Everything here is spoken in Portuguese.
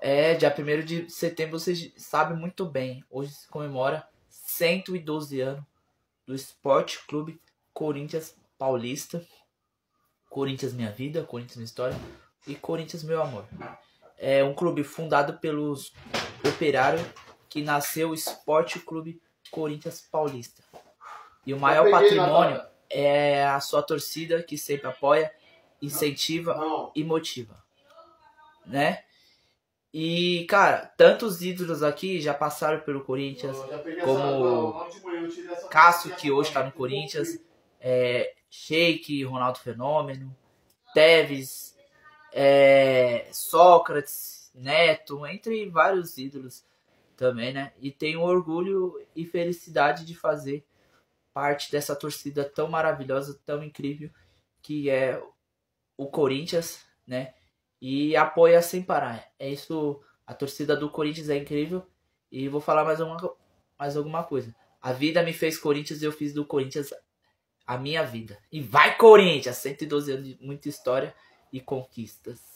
Dia 1º de setembro, você sabe muito bem. Hoje se comemora 112 anos do Esporte Clube Corinthians Paulista. Corinthians minha vida, Corinthians minha história e Corinthians meu amor. É um clube fundado pelos operários que nasceu o Esporte Clube Corinthians Paulista. E o maior patrimônio é a sua torcida que sempre apoia, incentiva e motiva, né? E, cara, tantos ídolos aqui já passaram pelo Corinthians, como Cássio, que hoje está no Corinthians, Sheik, Ronaldo Fenômeno, Tevez, Sócrates, Neto, entre vários ídolos também, né? E tenho orgulho e felicidade de fazer parte dessa torcida tão maravilhosa, tão incrível, que é o Corinthians, né? E apoia sem parar. É isso, a torcida do Corinthians é incrível. E vou falar mais alguma coisa. A vida me fez Corinthians e eu fiz do Corinthians a minha vida. E vai Corinthians! 112 anos de muita história e conquistas.